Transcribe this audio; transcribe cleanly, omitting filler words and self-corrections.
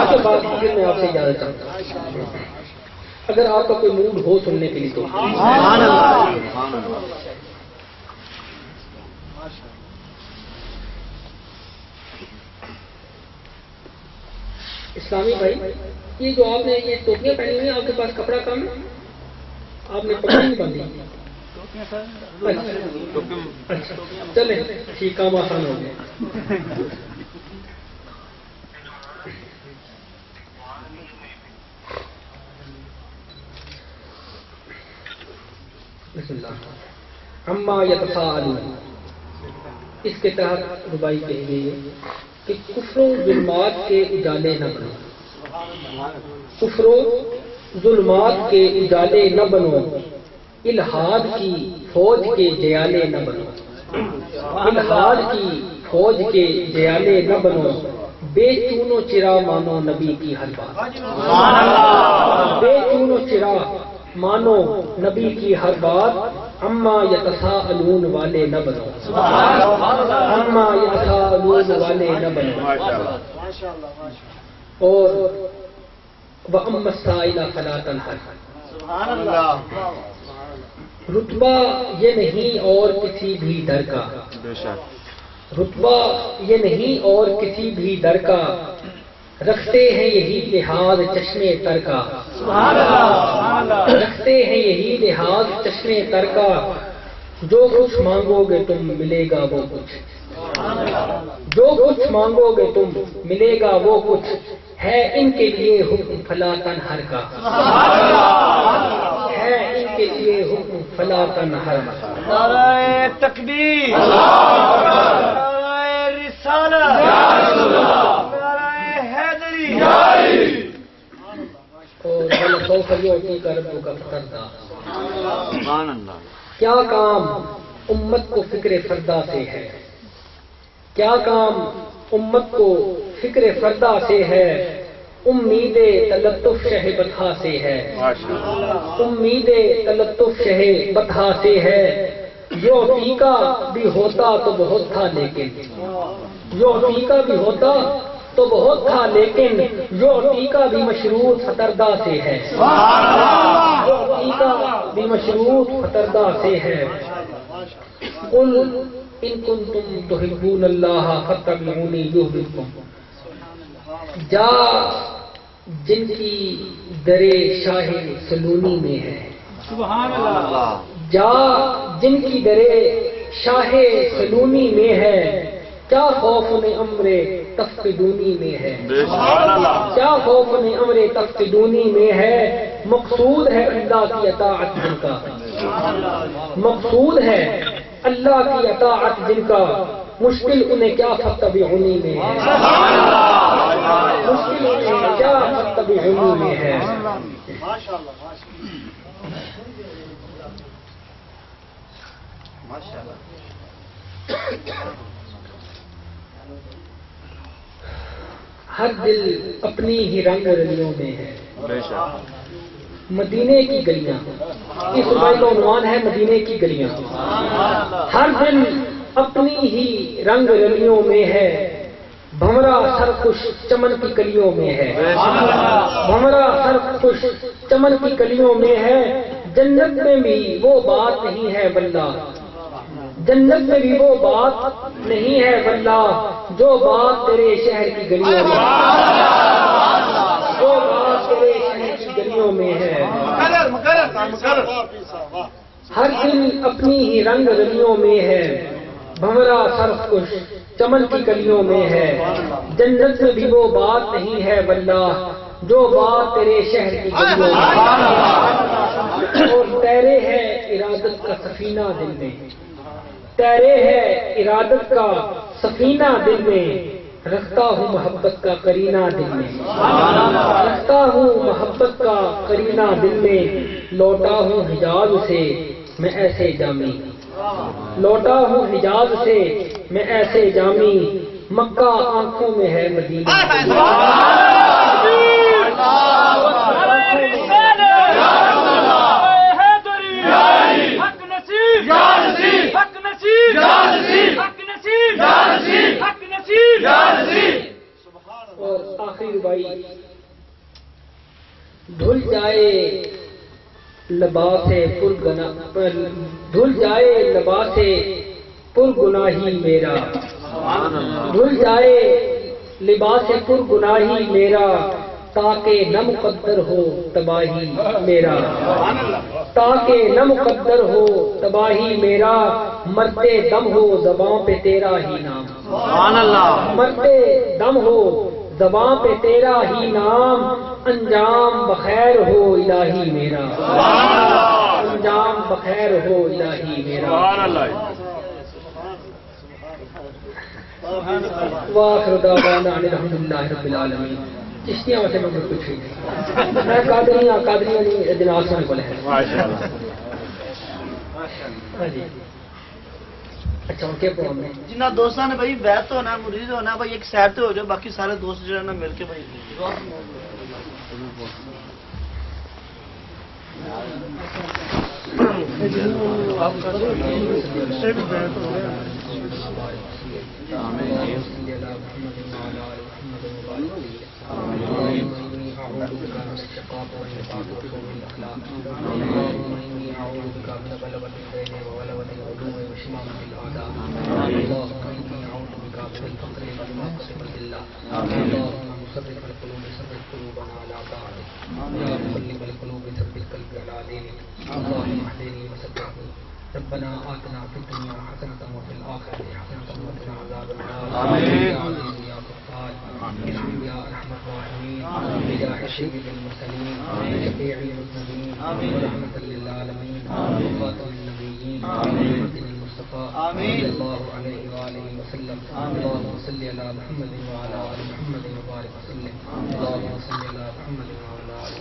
کے بعد پھر میں آپ سے اجازت چاہتا ہوں، اگر آپ کا کوئی موڈ ہو سننے کے لیے تو۔ اسلامی بھائی، یہ جو آپ نے یہ ٹوپیاں پہنی ہوئی ہیں، آپ کے پاس کپڑا کم ہے؟ آپ نے پگڑی نہیں باندھی؟ اچھا چلیں ٹھیک، کام آسان ہو گیا۔ بسم اللہ۔ عما یتساءلون، اس کے تحت ربائی کہی گئی ہے کہ کفر و ظلمات کے اجالے نہ بنو، کفر و ظلمات کے اجالے نہ بنو، الحاد کی فوج کے جیالے نہ بنو، الحاد کی فوج کے جیالے نہ بنو، بے چون و چرا مانو نبی کی ہر بات، بے چون و چرا مانو نبی کی ہر بات، اما یتساءلون والے نہ بنو، اما یتساءلون والے نہ بنو۔ اور وَأَمَّا السَّائِلَ فَلَا تَنْهَرْ، رتبہ یہ نہیں اور کسی بھی در کا، رتبہ یہ نہیں اور کسی بھی در کا، رکھتے ہیں یہی لحاظ چشمے تر کا، رکھتے ہیں یہی لحاظ چشمے تر کا، جو کچھ مانگو گے تم ملے گا وہ کچھ، جو کچھ مانگو گے تم ملے گا وہ کچھ، ہے ان کے لیے حکم فلا تنہر کا، ہے ان کے لیے حکم فلا تنہر کا۔ نعرہ تکبیر، نعرہ رسالت، نعرہ حیدری، اور سوف یعطیک ربک فترضی، کیا کام امت کو فکر فردا سے ہے، کیا کام امت کو فکر فردا سے ہے، امید تلطف شہ بطحا سے ہے، امید تلطف شہ بطحا سے ہے، یعطی کا بھی ہوتا تو بہت تھا لیکن، یعطی کا بھی ہوتا تو بہت تھا لیکن، یعطی کا بھی مشروط فتردہ سے ہے، یعطی کا بھی مشروط فتردہ سے ہے۔ قل ان کنتم تحبون اللہ فاتبعونی یحببکم، جا جن کی در شاہ سلونی میں ہے، سبحان اللہ، جا جن کی در شاہ سلونی میں ہے، کیا خوف نے امر تفقدونی میں ہے، کیا خوف نے امر تفقدونی میں ہے، مقصود ہے اللہ کی اطاعت جن کا، مقصود ہے اللہ کی اطاعت جن کا، مشکل انہیں کیا فاتبعونی میں ہے، مشکل انہیں کیا فاتبعونی میں ہے۔ ہر دل اپنی ہی رنگ رلیوں میں ہے، مدینے کی گلیاں، اس ربائی کا عنوان ہے مدینے کی گلیاں، ہر دل اپنی ہی رنگ رلیوں میں ہے، بھمرا سرخوش چمن کی کلیوں میں ہے، بھمرا سرخوش چمن کی کلیوں میں ہے، جنت میں بھی وہ بات نہیں ہے واللہ، جنت میں بھی وہ بات نہیں ہے واللہ، جو بات تیرے شہر کی گلیوں میں ہے، جو بات تیرے شہر کی گلیوں میں ہے۔ ہر دل اپنی ہی رنگ رلیوں میں ہے، بھمرا سرخوش چمن کی کلیوں میں ہے، جنت میں بھی وہ بات نہیں ہے واللہ، جو بات تیرے شہر کی گلیوں میں ہے۔ اور تیرے ہے ارادت کا سفینہ دل میں، تیرے ہے ارادت کا سفینہ دل میں، رکھتا ہوں محبت کا کرینہ دل میں، رکھتا ہوں محبت کا کرینہ دل میں، لوٹا ہوں حجاز سے میں ایسے جامی، لوٹا ہوں حجاز سے میں ایسے جامی، مکہ آنکھوں میں ہے مدینہ، اور آخری ربائی دھل جائے لباس دھل جائے لباس پرگناہی میرا دھل جائے لباس پرگناہی میرا تاکہ نہ مقدر ہو تباہی میرا تاکہ نہ مقدر ہو تباہی میرا مرتے دم ہو زباں پہ تیرا ہی نام سبحان اللہ مرتے دم ہو زباں پہ تیرا ہی نام انجام بخیر ہو الہی میرا انجام بخیر ہو الہی میرا واخر دعوانا ان الحمدللہ رب العالمین چشتیاں واسے میں کچھ نہیں میں قادریاں نہیں جناب سنے کو ہے ماشاءاللہ ہاں جی اچھا ان کے پروگرام میں جنہ دوستوں نے بھائی بیعت ہونا مرید ہونا بھائی ایک سائڈ تو ہو جاؤ باقی سارے دوست جو ہے نا مل کے بھائی ربنا آتنا في الدنيا حسنة وفي الآخرة حسنة وقنا عذاب النار يا عزيز يا غفار ارحم يا أرحم الراحمين بجاه سيد المرسلين شفيع المذنبين ورحمة للعالمين وخاتم النبيين محمد المصطفى صلى الله عليه وآله وسلم اللهم صل على محمد وعلى آل محمد وبارك وسلم اللهم صل على محمد وعلى آل